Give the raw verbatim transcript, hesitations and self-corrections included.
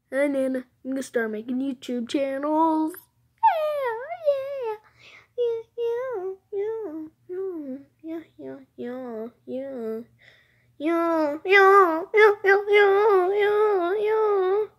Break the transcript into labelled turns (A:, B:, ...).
A: And then I'm gonna start making YouTube channels. Yeah, yeah, yeah, yeah, yeah, yeah, yeah, yeah, yeah, yeah, yeah, yeah, yeah.